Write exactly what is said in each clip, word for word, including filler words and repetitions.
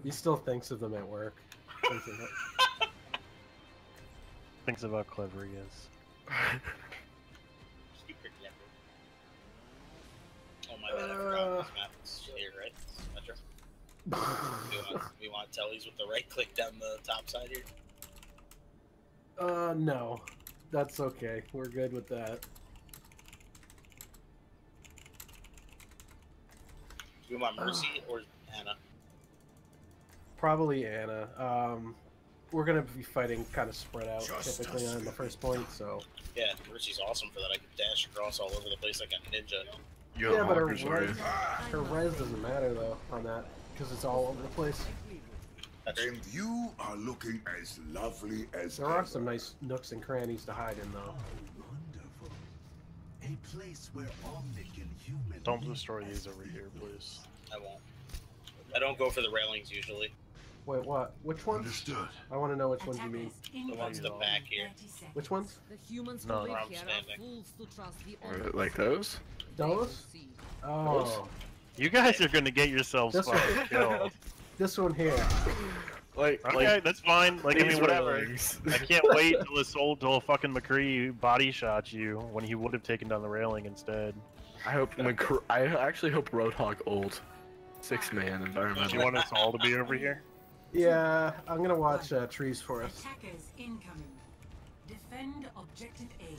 He still thinks of them at work. Thinks of it. Thinks about how clever he is. Stupid leopard. Oh my bad, I forgot this map is here, right? Metro. we, want, we want tellies with the right click down the top side here. Uh, no. That's okay. We're good with that. Do we want Mercy or Anna? Probably Anna. Um, we're gonna be fighting kind of spread out typically on the first point, so. Yeah, Mercy's awesome for that. I can dash across all over the place like a ninja. You Yeah, but her honkers, are res, her res doesn't matter though on that because it's all over the place. And you are looking as lovely as There are some nice nooks and crannies to hide in though. Wonderful. A place where Omnic and human. Don't destroy these over here, please. I won't. I don't go for the railings usually. Wait, what? Which ones? Understood. I want to know which ones you mean. The ones in the back here. Which ones? The humans No, who live I'm here standing. are fools to trust the Or Omnic. like those? They will Those? see. Oh, You guys are gonna get yourselves This one. fucking killed. this one here. Like, Okay, like that's fine. Like, I these mean, whatever. railings. I can't wait till this old, till fucking McCree body shot you when he would have taken down the railing instead. I hope McCr- I actually hope Roadhog old. Six man Do environmental. you want us all to be over here? Yeah, I'm gonna watch uh, trees for us. Attackers incoming. Defend objective A.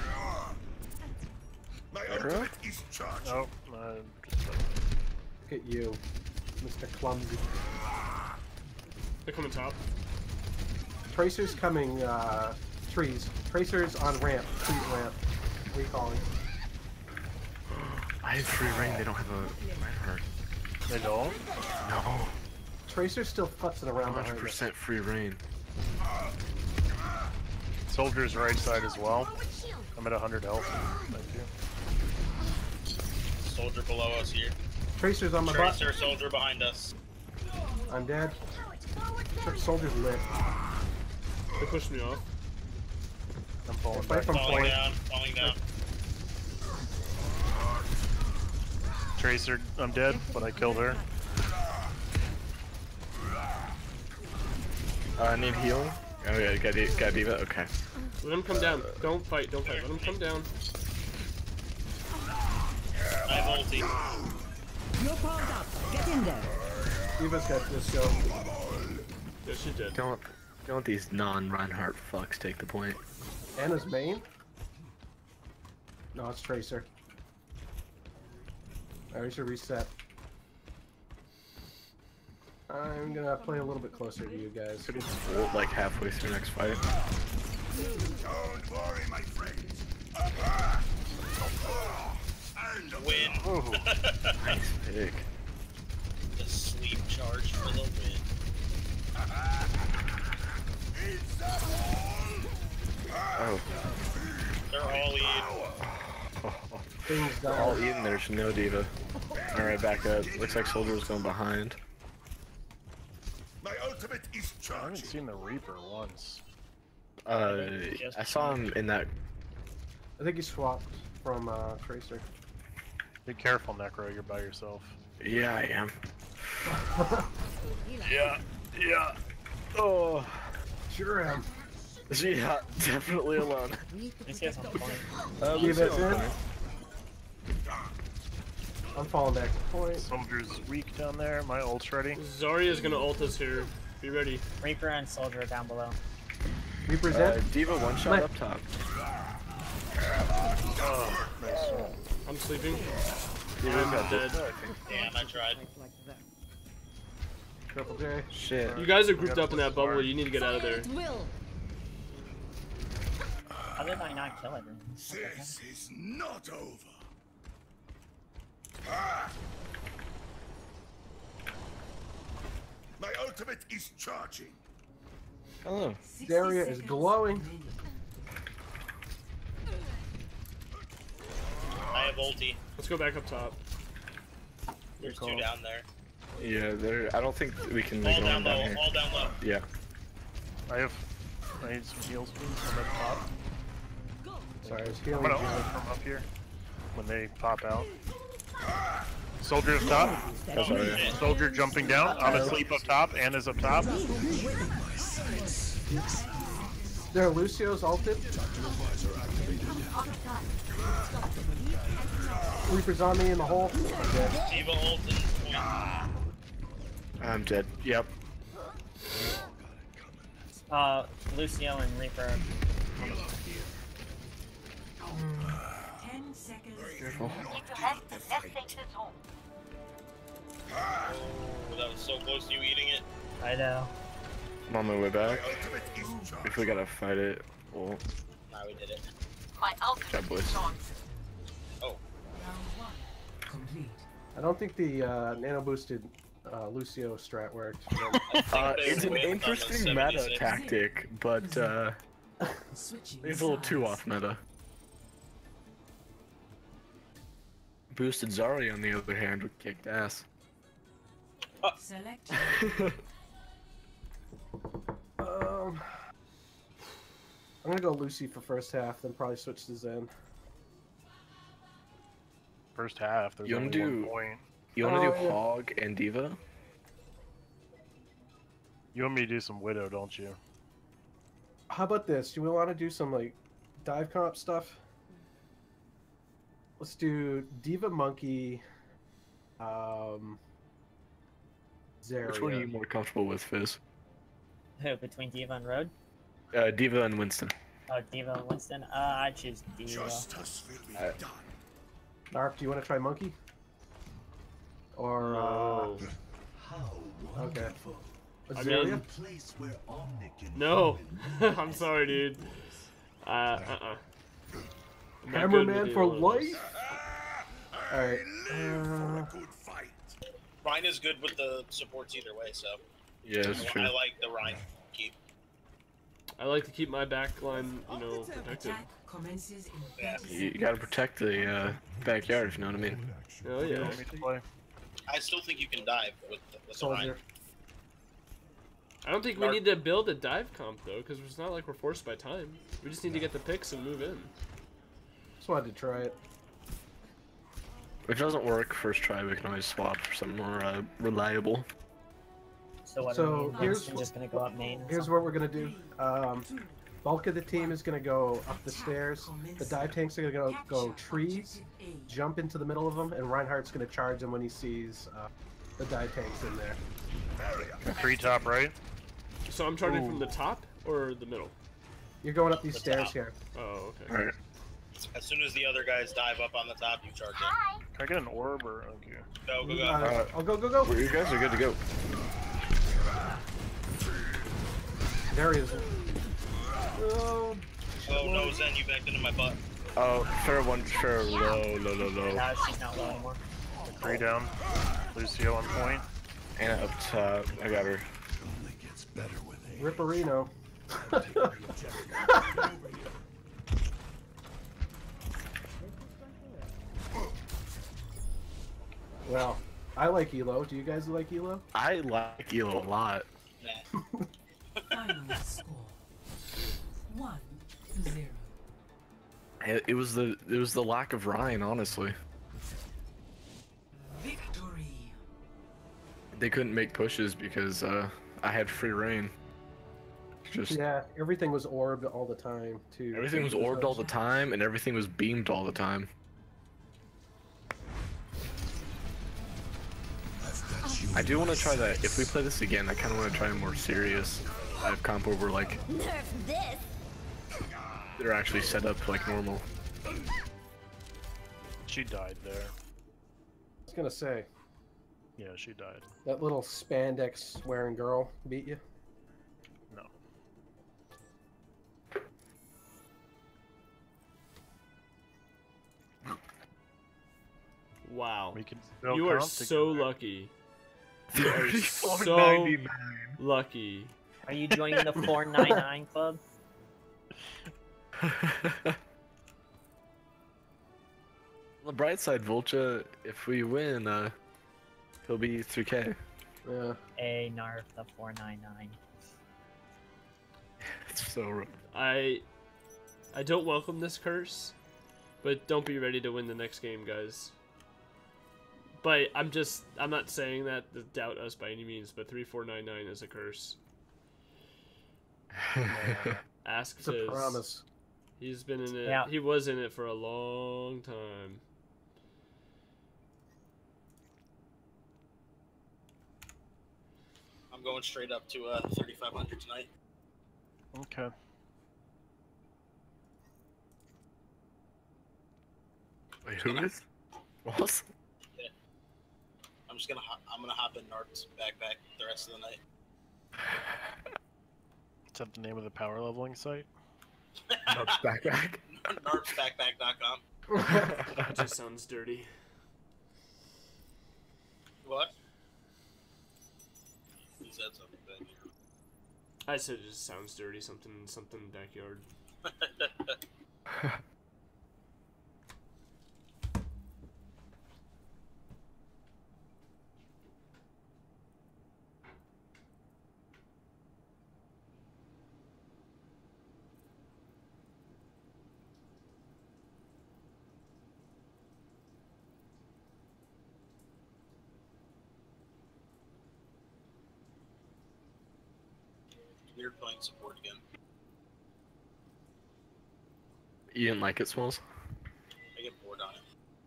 My ultimate is charged. Oh, uh, Look at you, Mister Clumsy. They're coming top. Tracer's coming. Uh, trees. Tracer's on ramp. Trees ramp. Recalling. I have free reign. They don't have a Reinhardt. they don't? No. Tracer's still futzing around one hundred behind us. percent free reign. Soldier's right side as well. I'm at one hundred health. Thank you. Soldier below us here. Tracer's on my butt. Tracer, soldier behind us. I'm dead. Soldier's lit. They pushed me off. I'm falling Fight back. from Falling point. down, falling down. Tracer, I'm dead, but I killed her. Uh, I need healing. Oh yeah, got D- got D.Va. Okay. Let him come down. Don't fight, don't fight. Let him come down. I have ulti. You're powered up. Get in there. D.Va's got this show. Yeah, she did. Don't don't let these non-Reinhardt fucks take the point. Anna's main? No, it's Tracer. Alright, we should reset. I'm gonna play a little bit closer to you guys. Could it's full like halfway through next fight. Don't worry, my friends. And Win. Ooh. Nice pick. The sleep charge for the win. Oh. They're all in. Things They're all die. eating. There's no D.Va. All right, back up. Looks like Soldier's going behind. my ultimate is I haven't charged. seen the Reaper once. Uh, I saw him in that. I think he swapped from uh, Tracer. Be careful, Necro. You're by yourself. Yeah, I am. Yeah, yeah. Oh, Sure am. yeah, definitely alone. These guys on point. Uh, D.Va's Lucio, in. I'm falling back to point. Soldier's weak down there. My ult's ready. Zarya's gonna ult us here. Be ready. Reaper and Soldier are down below. Reaper's Uh, in. D.Va one shot Let- up top. Oh, nice. I'm sleeping. D.Va's I'm got dead. Damn, I tried. Like that. Triple J. Shit. You guys are grouped up in that bubble. You need to get out of there. It will. How did I not kill everyone? This is not over. Ah! My ultimate is charging. Hello. Daria is glowing. I have ulti. Let's go back up top. There's call. two down there. Yeah, there. I don't think we can All make down one down low, here. all down low. Yeah. I have. I need some heals, please. I'm at top. Sorry, I was I'm healing. gonna you. ult from up here when they pop out. Soldier up top. Oh, sorry. Soldier jumping down. I'm asleep up top. Anna's up top. There, Lucio's ulted. Reaper's on me in the hole. Yeah. Diva ult and point. I'm dead. Yep. Uh, Lucio and Reaper. Ten seconds. Careful. Oh, that was so close to you eating it. I know. I'm on my way back. If we gotta fight it, well, Nah, we did it. God boys. Oh, Round one complete. I don't think the uh, nano boosted uh, Lucio strat worked. I think Uh, they it's an whiffed on the interesting meta seventy-six. tactic, but uh, Switching it's a little too sides. off meta. Boosted Zari, on the other hand, would kicked ass. Select um, I'm gonna go Lucy for first half, then probably switch to Zen. First half. There's You wanna only one do- point. You wanna Oh, do yeah. Hog and Diva? You want me to do some Widow, don't you? How about this? Do we want to do some like dive comp stuff? Let's do Diva Monkey, um, Zarya. Which one are you more comfortable with, Fizz? Who, between Diva and Road? Uh, Diva and Winston. Oh, Diva and Winston? Uh, I choose Diva. Justice will be Alright. done. Narp, do you want to try Monkey? Or No. How uh, okay, wonderful. I Zarya? mean- A place where Omnic can No. come and I'm sorry, dude. Uh, uh-uh. I'm not good with Hammerman either for one of those. life. All right. Live for Uh, a good fight. Ryan is good with the supports either way, so Yeah, that's I, true. I like the Ryan keep. I like to keep my back line, you know, protected. attack commences in Yeah. thirty You, you gotta protect the uh, backyard, if you know what I mean. Oh, You yeah. want me to play? I still think you can dive with the, with the Ryan. Soldier. I don't think we need to build a dive comp, though, because it's not like we're forced by time. We just need to get the picks and move in. Just wanted to try it. If it doesn't work first try, we can always swap for something more uh, reliable. So what So, are we here's Winston wh- just gonna go up main? or Here's something? what we're gonna do. Um, bulk of the team is gonna go up the stairs. The dive tanks are gonna go, go trees, jump into the middle of them, and Reinhardt's gonna charge him when he sees uh, the dive tanks in there. Three top right. So I'm charging Ooh. from the top or the middle? You're going up these The stairs top. here. Oh, okay. Alright. As soon as the other guys dive up on the top, you charge in. Can I get an orb or okay? Go, go, go. Uh, I'll go, go, go. Well, you guys are good to go. There he is. Oh, Oh no, Zen, you backed into my butt. Oh, fair one, fair low, low, low, low. No, she's not low anymore. Three down. Lucio on point. Anna up top. I got her. only gets better with age. Ripperino. Well, I like Elo. Do you guys like Elo? I like Elo a lot. Nah. final score. One to zero. It, it was the it was the lack of Ryan, honestly. Victory. They couldn't make pushes because uh, I had free reign. Just Yeah, everything was orbed all the time, too. everything was orbed all the time, and everything was beamed all the time. I've got you. I do want to try that. If we play this again, I kind of want to try a more serious live comp where we're like Nerf this. they're actually set up like normal. She died there. I was gonna say, Yeah, she died. that little spandex wearing girl beat you? No. Wow. We can still You are comp so together. lucky. You are thirty-four so ninety-nine. lucky. Are you joining the four ninety-nine club? On the bright side, Vulture, if we win, uh, he'll be three K. Yeah. A Narf the four ninety-nine. It's so rough. I I don't welcome this curse, but don't be ready to win the next game, guys. But I'm just, I'm not saying that to doubt us by any means, but three four nine nine is a curse. Ask It's a Fizz. promise. He's been in it, Yeah. he was in it for a long time. I'm going straight up to uh, thirty-five hundred tonight. Okay. Wait, who is? What? I'm just gonna hop, I'm gonna hop in Nart's backpack the rest of the night. Is that the name of the power leveling site? Narp's backpack. Nart's backpack dot com. That just sounds dirty. What? He said something back here. I said it just sounds dirty. Something, something backyard. Weird playing support again. You didn't like it, Smalls? I get bored on it.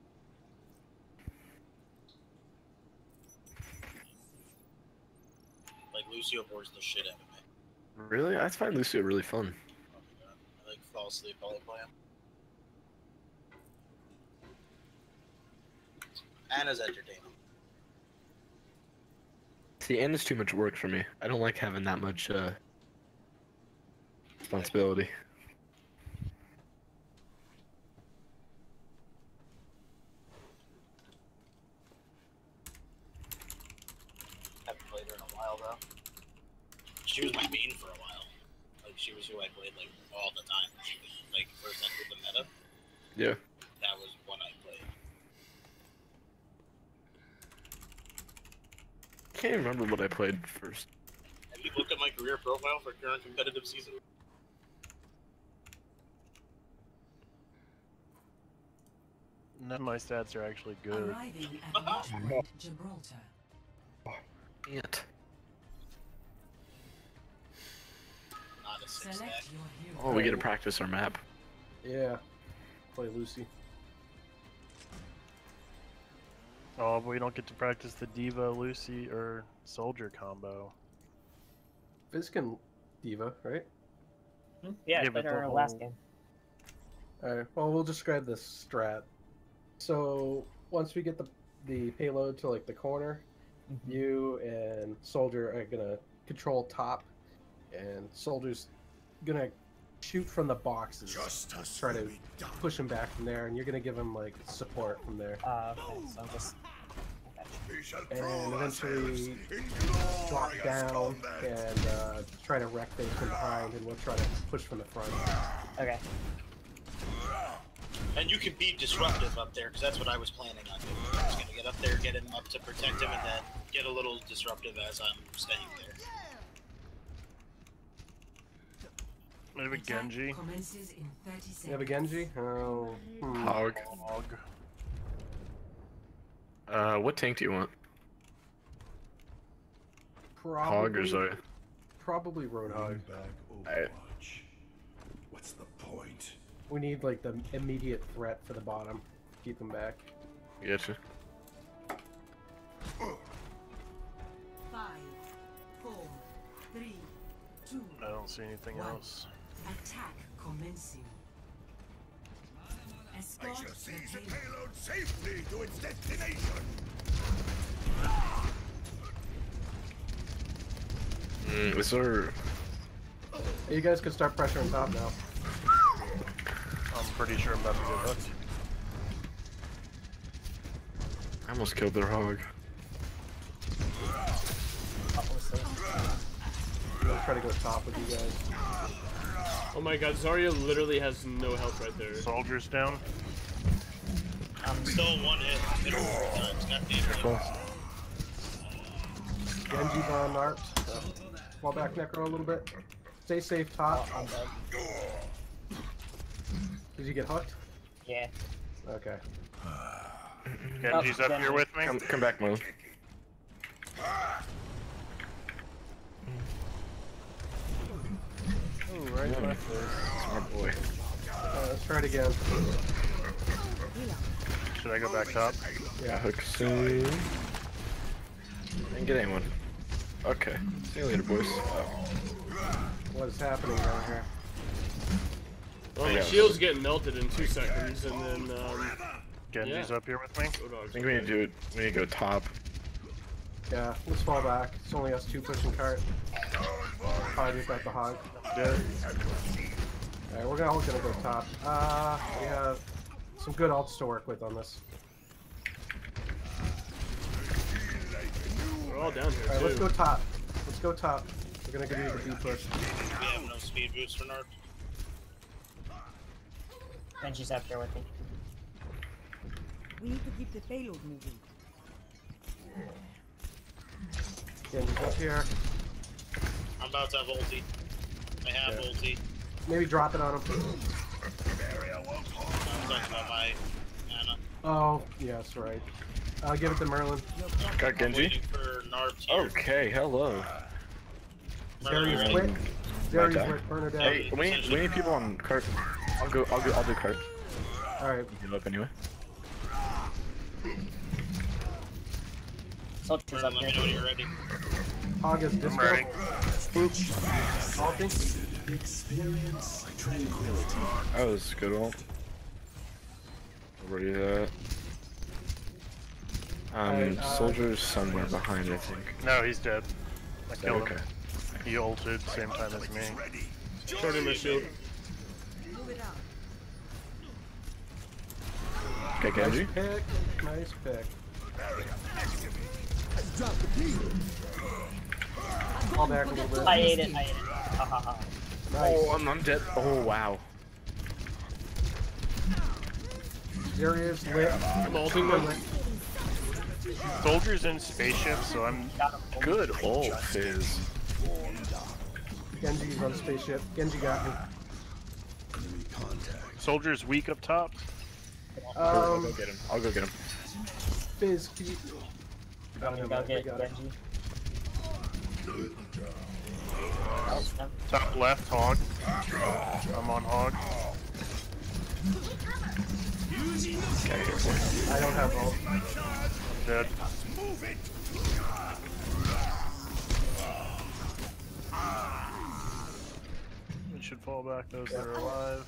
Like Lucio bores the shit out of me. Really? I find Lucio really fun. Oh my god. I like fall asleep while I play him. Anna's entertaining. See, and it's too much work for me. I don't like having that much uh, responsibility. Haven't played her in a while though. She was my main for a while. Like she was who I played like all the time. She was like first entered the meta. Yeah. That was when I played. I can't even remember what I played first. Have you looked at my career profile for current competitive season? None of my stats are actually good. Arriving at launch point Gibraltar. Can't. Not a six Select stack. your hero. Oh, we get to practice our map. Yeah. Play Lucy. Oh, but we don't get to practice the Diva, Lucy, or Soldier combo. Fizz can Diva, right? Hmm? Yeah, Yeah, it's but better the last whole- game. Alright, well, we'll describe the strat. So, once we get the the payload to, like, the corner, Mhm. you and Soldier are gonna control top, and Soldier's gonna shoot from the boxes. Justice Try will to be done. push him back from there, and you're gonna give him, like, support from there. Uh, okay, so I'm just. I got you. We shall And prove eventually ourselves in Drop glorious down combat. and uh, try to wreck things from behind, and we'll try to push from the front. Okay. And you can be disruptive up there, because that's what I was planning on doing. I was gonna get up there, get him up to protect him, and then get a little disruptive as I'm staying there. Maybe Attack Genji. commences in thirty You have a seconds. Genji? Oh, hmm. Hog. Hog. Uh, what tank do you want? Probably, Hog or Zoe? Probably Roadhog. Bring back Alright. Overwatch. What's the point? We need, like, the immediate threat for the bottom. Keep them back. Getcha. Five, four, three, two, I don't see anything One. else. attack commencing. I Escort shall the seize the payload. payload safely to its destination. Mm, is there... You guys can start pressuring top now. I'm pretty sure I'm about to get hooked. I almost killed their hog. Couple of saves. We'll try to go top with you guys. Oh my god, Zarya literally has no health right there. Soldiers down. Um, Still one hit. Hit him three times. Got David. Genji's on Narps. So fall back Necro a little bit. Stay safe top. I'm dead. Did you get hooked? Yeah. Okay. Genji's up here with me. Come, come back, Mo. Oh, right left there. Smart boy. Uh, let's try it again. Should I go back top? Yeah, hook soon. Didn't get anyone. Okay. See you later, boys. What is happening down here? Well, the Yeah. shield's getting melted in two seconds, and then um, Genji's yeah. up here with me. I think we need to do it. We need to go top. Yeah, let's fall back. It's only us two pushing cart. Probably just got the hog. Alright, we're gonna, all gonna go top. Uh, we have some good ults to work with on this. We're all down here Alright, too. let's go top. Let's go top. We're gonna give you the B push. We have no speed boost for Narc. Genji's up here with me. We need to keep the payload moving. Genji's up here. I'm about to have ulti. I have Yeah. ulti. Maybe drop it on him. I'm talking about my Anna. Oh, yes, right. I'll give it to Merlin. Got I'm Genji? waiting for Narb here. Okay, hello. Darius Merlin, quick. Darius Okay. quick, burn her down. Hey, we need, we need people on cart. I'll go. I'll go. I'll do cart. Alright, Give up anyway. Soldier's up Merlin, let me here. know when you're ready. hog is I'm disco. ready. Ulting. Experience tranquility. That was a good ult. Where you at? Um, Alright, uh, soldier's somewhere behind, I think. No, he's dead. I Is that killed okay? him. He ulted same time as me. Shorting my shield. Move it out. Okay, Genji. Nice pick. Nice pick. Fall back a little bit. I ate it, I ate it. Ha ha ha. Nice. Oh, I'm, I'm dead. Oh, wow. Darius lit. I'm ulting them. Soldier's in spaceship, so I'm Got him. Good ult, Fizz. Genji's on spaceship. Genji got me. Enemy contact. Soldier's weak up top. I'll Um, go get him. I'll go get him. Fizz, can you... Go, never go mind, we get got it. Genji. Oh, no. Top left, hog. I'm on hog. Okay, here for I don't have ult. Dead. We should fall back those that are alive.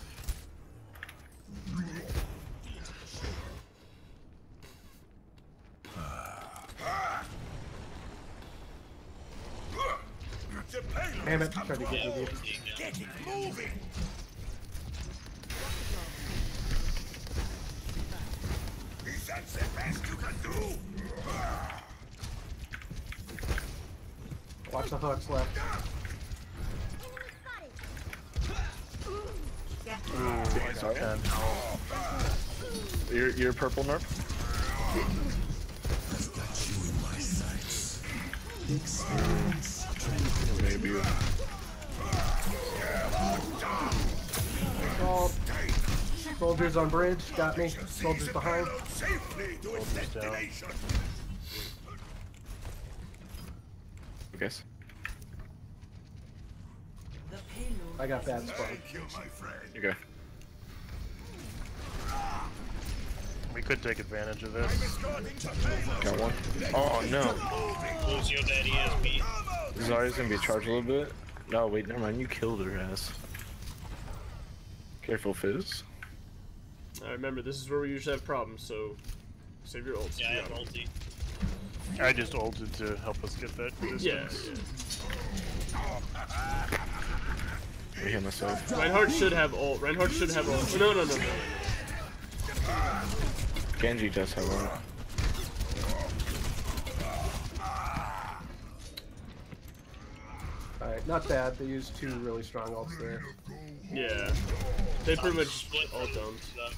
Damn it, tried to get Yeah, you. ulti again. Moving. Is that the best you can do? Watch the hooks left. Ooh, I got ten. you. You're, you're purple, Nerf? I've got you in my sights. Experience tranquility. Maybe. Salt. Soldiers on bridge. Got me. Soldiers behind. Safely to its Soldier's down. destination. I guess. The payload. I got bad spawn. Thank you, my friend. Okay. We could take advantage of this. Got one. Oh, no. Lose your daddy S P. Zarya's gonna be charged a little bit. No, wait, never mind. You killed her ass. Careful, Fizz. I remember this is where we usually have problems, so save your ults. Yeah, I You have got 'em. ulti. I just ulted to help us get that distance. Yeah, I hit myself. yeah. Reinhardt should have ult. Reinhardt should have ult. No, no, no, no. no. Genji does have one. Alright, not bad. They used two really strong ults there. Yeah. They pretty much Split ult down. done.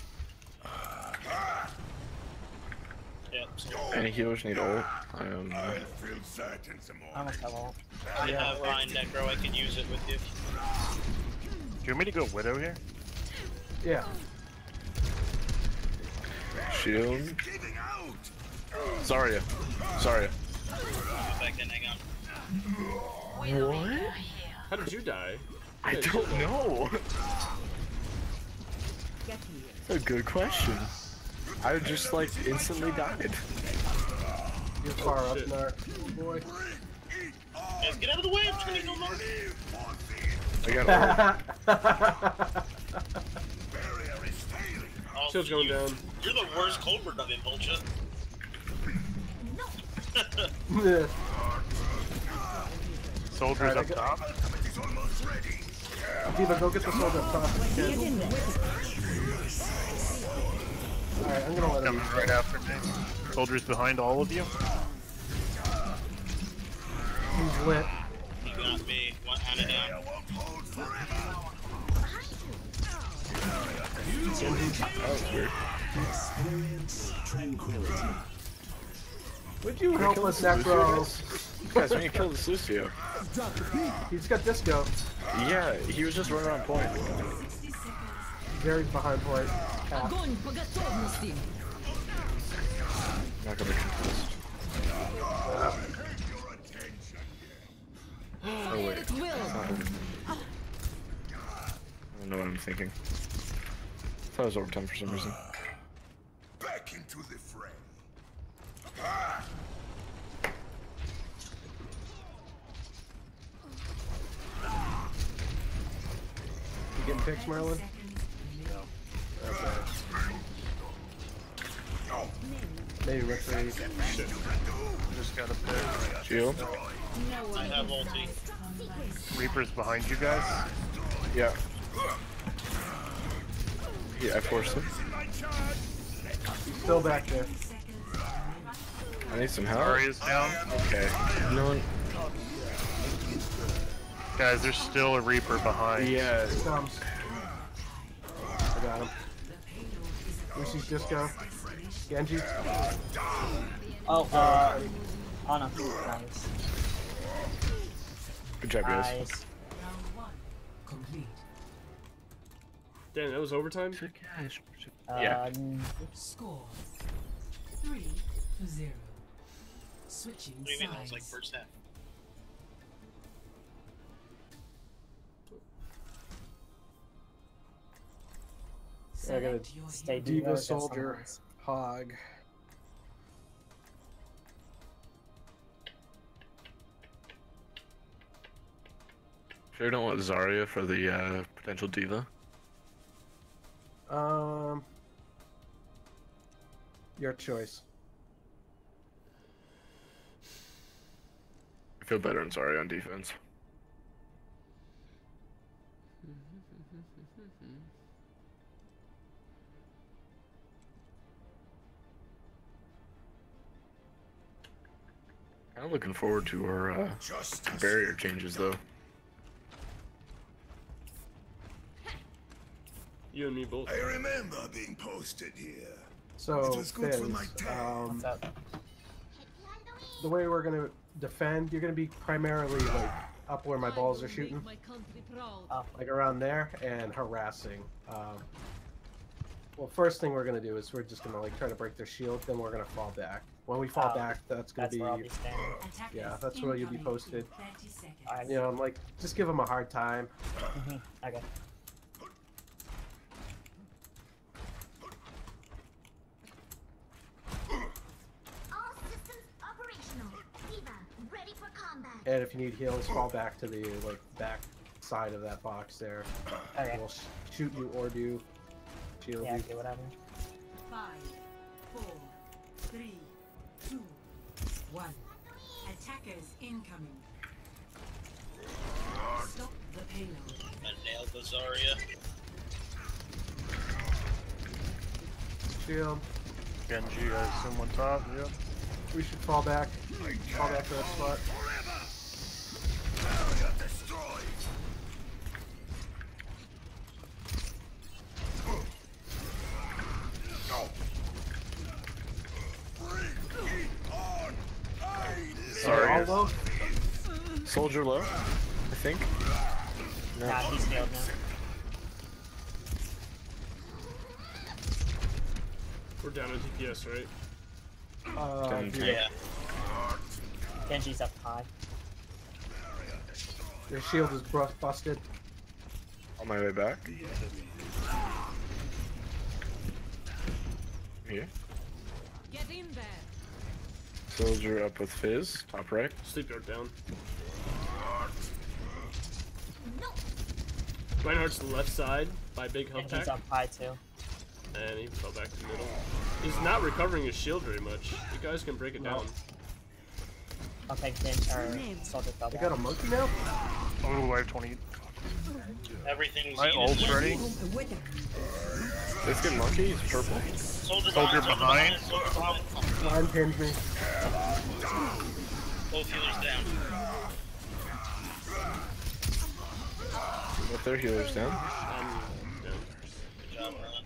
Yep, so Any healers need ult? I don't know. I feel certain some I more. almost have ult. I have Ryan Necro, I can use it with you. Do you want me to go Widow here? Yeah. Shield. Giving out. Zarya. Zarya. Go back in, hang on. What? How did you die? I don't know. That's a good question. I just like instantly died. You're far up, shit. Nar. Boy. Guys, get out of the way! I'm trying to go low. I got Oh, Shield's going you- down. You're the worst culprit of it, Vulture. Soldiers Alright, I up got- top. Diva, go get the soldier up top. if you can. Alright, I'm gonna let him. Coming right after me. Soldiers behind all of you. He's lit. He got me. One hand it down. Experience tranquility. Would you help us, Necros? Guys, we need to kill this Lucio. He's got disco. Yeah, he was just running on point. Gary's behind point. Half. I'm not gonna be confused. Oh wait. It's not over. I don't know what I'm thinking. I thought it was overtime for some reason. Back into the fray. You getting picks, Merlin? Okay. Maybe with three. Just got a pick. Shield? I have ulti. Reaper's behind you guys. Yeah. Yeah, I forced him. He's still back there. I need some help. Zarya's down. Okay. No one. Guys, there's still a Reaper behind. Yeah. Here comes. I got him. Lucy's disco. Genji. Oh, uh, Ana. Nice. Good job, guys. Nice. Complete. Damn, that was overtime? Yeah. Um, Score three to zero. Switching What do you mean? That was like sides. first half. I got a Select your stay hero. Diva Diva or just soldier. someone else? Hog. Sure don't want Zarya for the uh, potential diva. Um. Your choice. I feel better in Zarya on defense. I'm looking forward to her uh, Justice. barrier changes though. You and me both. I remember being posted here. So, It was good for my Fizz, dad. um, what's up? the way we're gonna defend, you're gonna be primarily like up where my balls are shooting, like around there, and harassing. Um, well, first thing we're gonna do is we're just gonna like try to break their shield. Then we're gonna fall back. When we fall Oh, back, that's gonna That's where I'll be, be standing. Attackers yeah, that's where you'll be incoming posted. in thirty seconds. Alright. You know, I'm like, just give them a hard time. Mhm. Okay. All systems operational. Diva, ready for combat. And if you need heals, fall back to the like back side of that box there. Okay. We'll sh shoot you or do shield Yeah, you. okay, whatever. Five, four, three, two, one. Attackers incoming. Stop the payload. I nailed the Zarya. Shield. Genji, I assume on top. Yep. We should fall back. Fall back to that spot. Area destroyed. Sorry. All low? Soldier low, I think. No. Nah, he's failed now. We're down to D P S, right? Uh, Ten, dude, ten. Yeah. Genji's up high. Their shield is bru- busted. On my way back. Here. Get in there. Soldier up with Fizz, top right. Sleep guard down. Reinhardt's the left side by big health Genji's pack. up high too. And he fell back to middle. He's not recovering his shield very much. You guys can break it No. down. Okay, Gen or Soldier fell They down. got a monkey now? Oh, I have twenty. Everything's My Zenith. ult's ready. This good monkey, he's purple. Soldier, Soldier behind. behind. Soldier behind. Line pins me. Both healers down. With their healers down. Um, down. Good job, Merlin.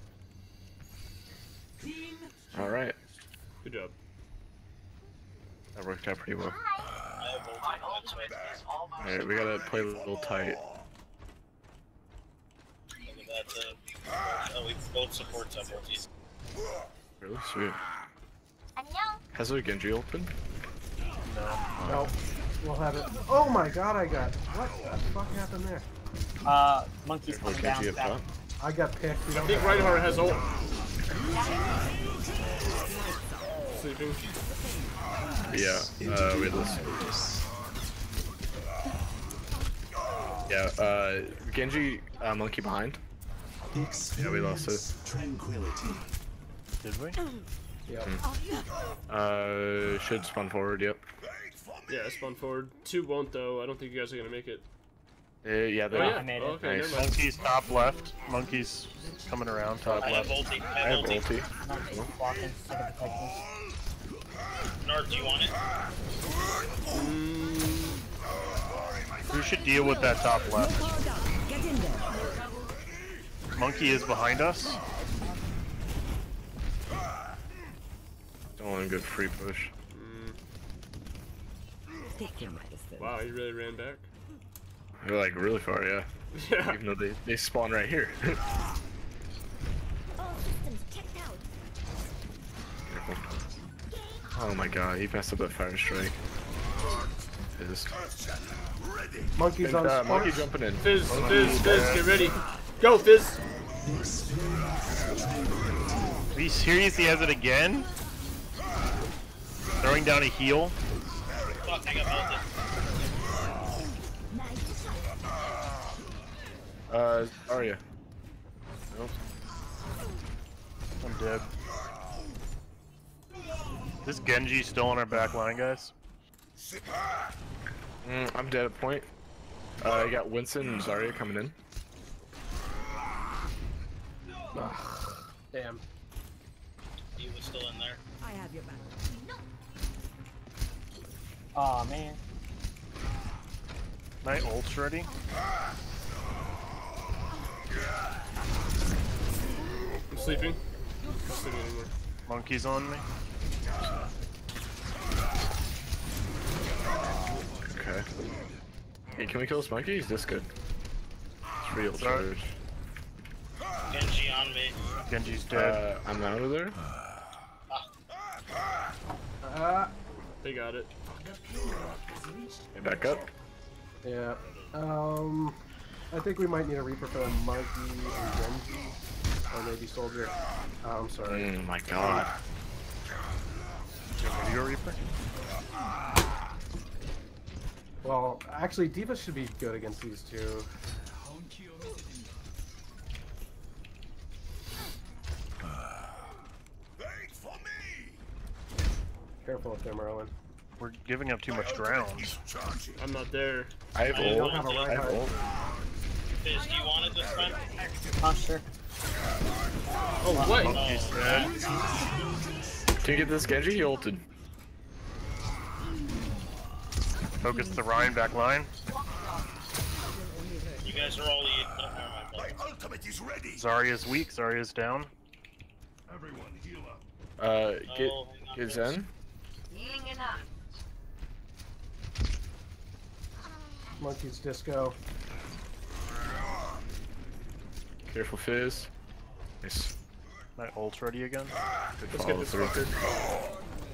Team. Alright. Good job. That worked out pretty well. I have ulti. That's right. Alright, we gotta play a little tight. Look at that. Uh, oh, we both supports have ultis. Really sweet. 안녕. Has there Genji open? No. We'll have it. Oh my god, I got. What the fuck happened there? Uh, Monkey's Careful, coming down. Genji up back. top. I got picked. We I don't think have- Reinhardt has ult. Sleeping. Yeah, uh, we listen. Yeah, uh, Genji, uh, monkey behind. Yeah, we lost it. Tranquility. Did we? Yep. Uh, should spawn forward, yep. Yeah, spawn forward. Two won't though. I don't think you guys are gonna make it. Uh, yeah, Oh they yeah. I made it. Oh, okay, Nice. never mind. Monkey's top left. Monkey's coming around top I have left. ulti. I I have have ulti. ulti. Monkey's walking. I can protect him. Nard, do you want it? Who should deal with that top left? Get in there. Monkey is behind us. Don't want a good free push. Take your medicine. Wow, he really ran back. They're like really far, yeah. Yeah. Even though they, they spawn right here. All systems checked out. Oh my god, he messed up that fire strike. Pissed. Monkey's on Uh, monkey sparks. jumping in. Fizz, Fizz, Fizz, get ready. Go, Fizz. Are you serious? He has it again? Throwing down a heal. Fuck, I got ulti. Nice shot. Uh, Arya. Nope. I'm dead. This Genji still on our back line, guys? Mm, I'm dead at point. Uh, I got Winston and Zarya coming in. Ugh, damn. He was still in there. I have your back. Aw, man. My ult's ready. I'm sleeping. Sleeping anymore. Monkey's on me. Okay. Hey, can we kill this monkey? He's this good. It's real Sorry. charge. Genji on me. Genji's dead. Uh, I'm out of there. Uh, They got it. Hey, back up. yeah. Um, I think we might need a Reaper for the monkey and Genji. Or maybe Soldier. Oh, I'm sorry. Mm, my god. Do you want me to go Reaper? Well, actually, D.Va should be good against these two. Careful up there, Merlin. We're giving up too much ground. I'm not there. I have I don't ult. have a I have Reinhardt. ult. Fizz, do you want it this time? Oh, sure. Oh, what? Monkey's dead. Can you get this Genji? He ulted. Focus the Ryan back line. You guys are all the. Oh, never mind. My ultimate is ready. Zarya's weak. Zarya's down. Everyone heal up. Uh, get, Oh, hang on, get Fizz. Zen. Monkey's disco. Careful, Fizz. Nice. My ult's ready again. Good Let's follow get this through. fucker.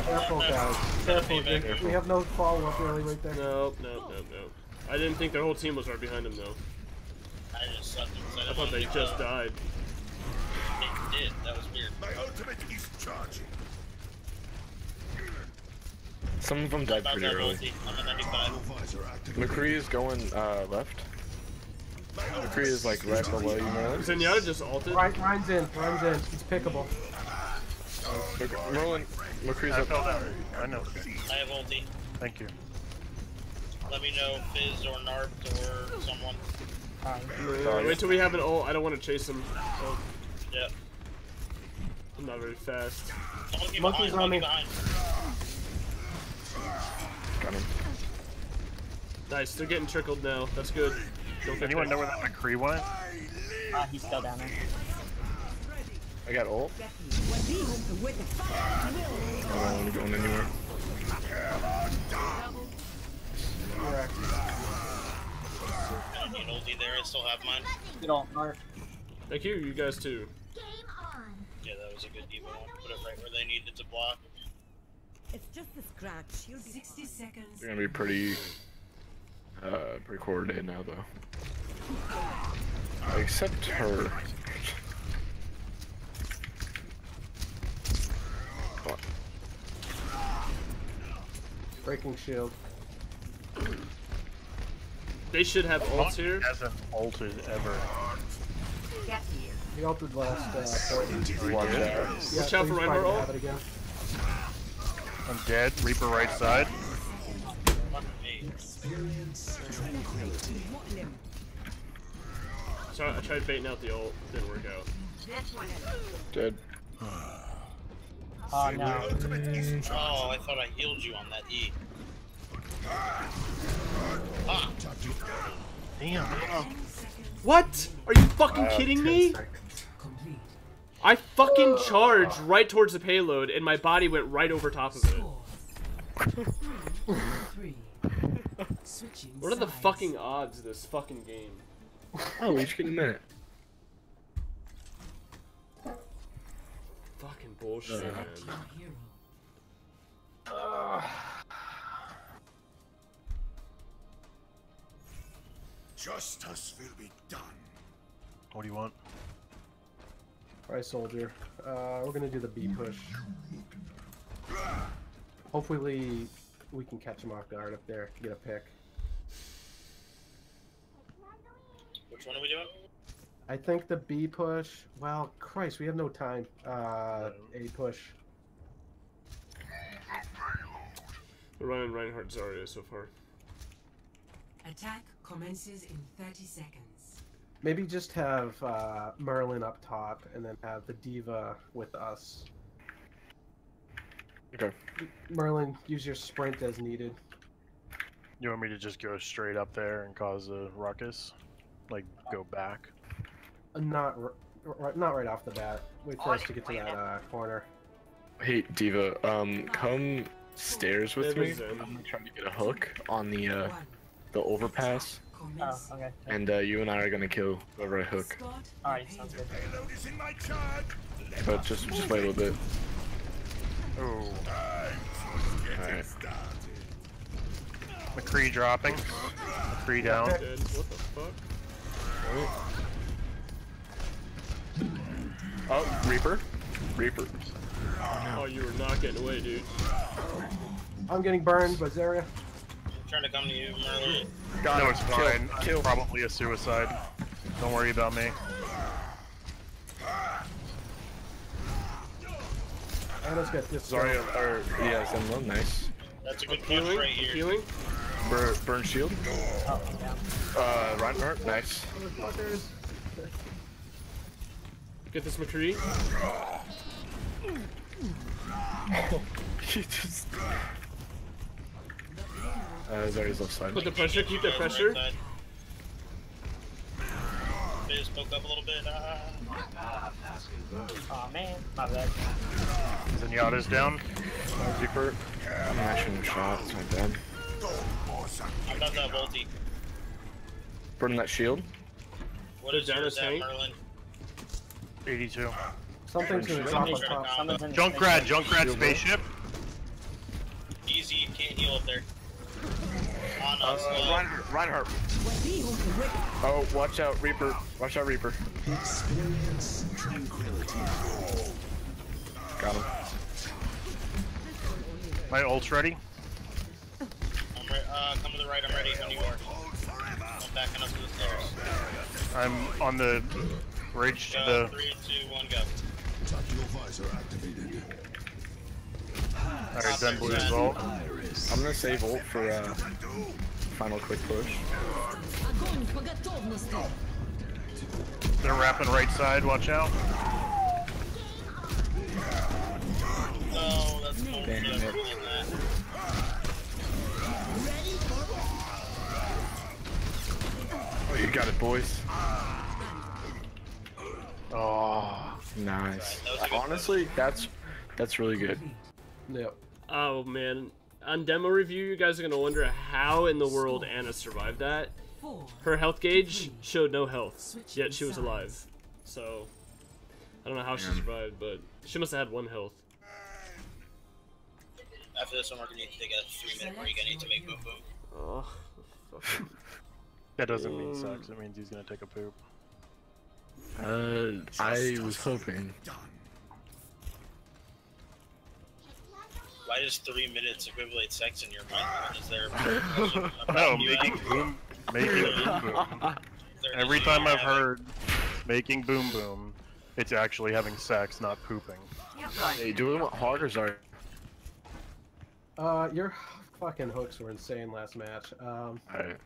Careful, guys. Careful. We, we have no follow-up really right there. Nope, nope, nope, nope. I didn't think their whole team was right behind him, though. I just sucked him. I thought they just died. They did. That was weird. My ultimate is charging. Some of them died About pretty that early. ulti. I'm at ninety-five. McCree is going uh, left. McCree is like right below you, Merlin. Zenyatta just ulted. Ryan, Ryan's in. Ryan's in. It's pickable. Mc- Merlin, McCree's I up. fell down. I know. I have ulti. Thank you. Let me know Fizz or Narp or someone. Uh, wait till we have an ult. I don't want to chase him. So Yeah. I'm not very fast. Someone get Monkey's behind. on me. Monkey behind. Got him. Nice, they're getting trickled now. That's good. Don't get Anyone picked. know where that McCree went? Uh, he's still down there. I got ult. I don't want to go anywhere. Correct. I don't need ulti there. I still have mine. You don't, Mark. Thank you, you guys too. Yeah, that was a good D.Va one. Put it right where they needed to block. It's just a scratch. You'll be sixty seconds. They're gonna be pretty, uh, pretty coordinated now, though. Except her. Breaking shield. They should have ults here. Hasn't ulted ever. He ulted last uh, point. Watch out. Yeah, Watch so out he's for probably Reinhardt gonna ult. have it again. I'm dead. Reaper right side. Fuck me. So I tried baiting out the ult, didn't work out. Dead. Oh no. Oh, I thought I healed you on that E. Ah. Damn. What? Are you fucking kidding me? Complete. I fucking charged right towards the payload and my body went right over top of it. Three. Switching What are the sides. fucking odds of this fucking game? Oh, we just get a minute. Fucking bullshit, Uh. man. Hero. Justice will be done. What do you want? Alright, soldier. Uh, we're gonna do the B push. Hopefully, we can catch him off guard up there. Get a pick. Which one are we doing? I think the B push. Well, Christ, we have no time. Uh, A push. We're running Reinhardt Zarya so far. Attack commences in thirty seconds. Maybe just have uh, Merlin up top, and then have the D.Va with us. Okay. Merlin, use your sprint as needed. You want me to just go straight up there and cause a ruckus? Like, go back? Uh, not, r r not right off the bat. Wait for us to get to that uh, corner. Hey, D.Va, um, come stairs with me. Zen. I'm gonna try to get a hook on the, uh, the overpass. Oh, okay. And, uh, you and I are gonna kill whoever I hook. Alright, sounds good. Payload is in my charge. But just, just wait a little bit. Oh. Alright. McCree dropping. McCree down. Dead. What the fuck? Oh, Reaper. Reaper. Oh, you were not getting away, dude. I'm getting burned, but Zarya. I'm trying to come to you, Merlin. Got No, him. it's Kill. fine. Kill. Probably a suicide. Don't worry about me. Anna's got this. Zarya, or, yeah, Zenlo, nice. That's a I'm good push healing. right I'm here. healing. Burn, burn shield. Oh, he's down. Uh, Reinhardt, nice. Motherfuckers. Get this McCree. He just... Uh, Zarya's left side. Put the pressure. Keep the Right pressure. side. Fizz, poke up a little bit. Ah. Oh man, my bad. Zenyatta's down. Reaper. I'm actually shot, it's not bad. I'm about to have ulti. Burn that shield. What The is yours Janus at, tank? Merlin? eighty-two. Something's gonna drop on top. Someone's in the Junkrat, space. Junkrat spaceship. heal up there. On us. Uh, Uh, Reinhardt, Reinhardt. Oh, watch out, Reaper. Watch out, Reaper. Experience tranquility. Got him. My ult's ready. I'm re uh, come to the right, I'm ready when you are. I'm backing up to the stairs. I'm on the bridge to Go, the. three, two, one, go. Tactical visor activated. Alright, Zen Blue as well. I'm gonna save ult for uh, final quick push. They're wrapping right side, watch out. No, that's no Damn it. Oh, you got it, boys. Oh, nice. Honestly, that's that's really good. Yep. Oh man, on demo review, you guys are gonna wonder how in the world Anna survived that. Her health gauge showed no health, yet she was alive. So I don't know how she survived, but she must have had one health. After this one, we're gonna need to take a three minute break. I need to make boom boom. Oh, fucking. that doesn't mean sex. It means he's gonna take a poop. Uh, I was hoping. Why does three minutes equivalent sex in your mind? Is there? No, making boom, making boom boom. Every time I've heard making boom boom, it's actually having sex, not pooping. Hey, do we want hog or Zarya? Uh, your fucking hooks were insane last match. Um, Alright.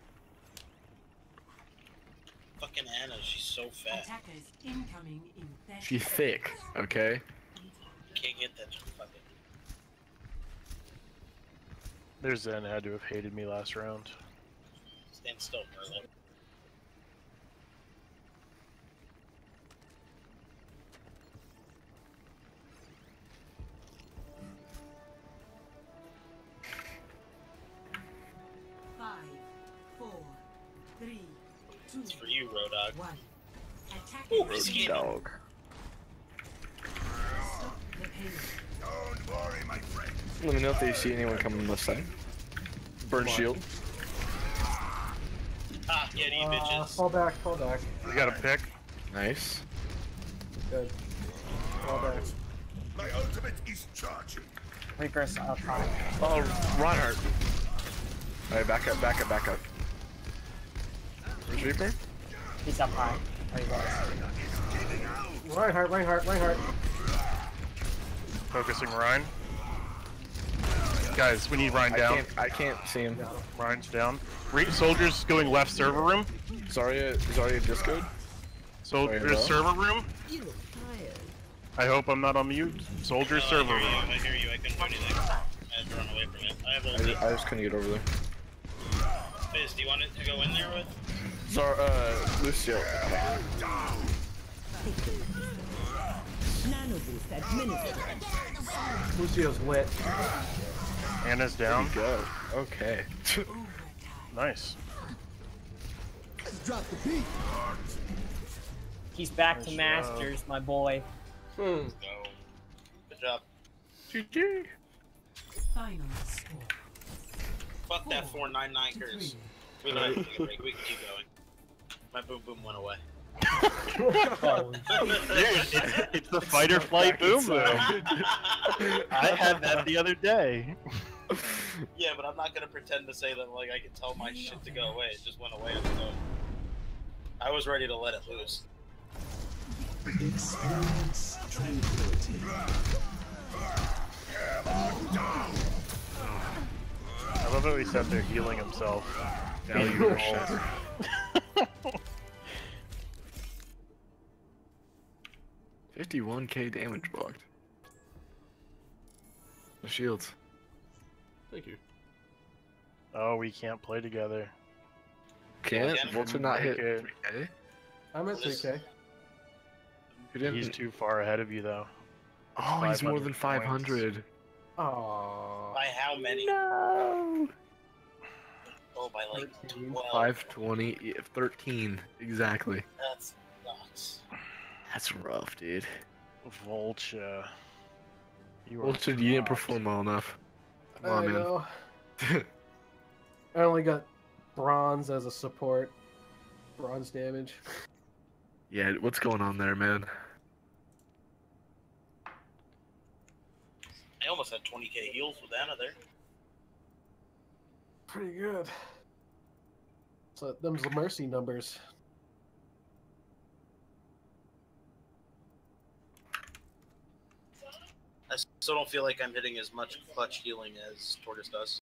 Fucking Anna, she's so fat. Attackers incoming in thirty She's thick, okay? Can't get that fucking. Their Zen had to have hated me last round. Stand still, Merlin. Five, four, three, two, It's for you, Rodog. one. Attackers Ooh, he's skinny. Dog. stop the payload. Don't worry, my friend. Let me know if they see anyone coming on this side. Burn shield. Ah, get you, uh, bitches. fall back, fall back. We got a pick. Nice. Good. Fall back. My ultimate is charging. Reaper's up high. Oh, Reinhardt. Alright, back up, back up, back up. Where's Reaper? He's up high. There he goes. Reinhardt, Reinhardt, Reinhardt. Focusing Ryan. Guys, we need Ryan I down. can't, I can't see him. Ryan's down. Re soldiers going left server room. Zarya, Zarya discoed? Soldiers Sorry, server room. I hope I'm not on mute. Soldiers No, server I hear you, room. I hear you, I couldn't do anything. I had to run away from it. I have I ulti. just, I just couldn't get over there. Fizz, do you want it to go in there with? Zar, uh, Lucio. Lucio's lit. Anna's down. Go. Okay. Nice. He's back to Nice Masters, my boy. Hmm. Go. Good job. G G. Final score. Fuck that four nine nine curse. We don't have to take a break, we can keep going. My boom boom went away. Oh, Dude, it's, it's the fight or flight boom boom. I had that the other day. Yeah, but I'm not gonna pretend to say that like I can tell my shit to go away. It just went away on its own. I was ready to let it loose. Experience tranquility. I love how he sat there healing himself. Now you are shattered. fifty-one K damage blocked. The shields. Thank you. Oh, we can't play together. Can't? Again? Vulture not hit Okay. three K? I'm at three K. Who didn't? He's too far ahead of you, though. Oh, he's more than five five hundred hundred. Aww. By how many? No. Oh, by like twelve. five twenty, yeah, thirteen, exactly. That's nuts. That's rough, dude. Vulture. You are Vulture, you didn't fucked. perform well enough. Come I on, man. know. I only got bronze as a support. Bronze damage. Yeah, what's going on there, man? I almost had twenty K heals with Anna there. Pretty good. So them's the mercy numbers. I still don't feel like I'm hitting as much clutch healing as Tortoise does.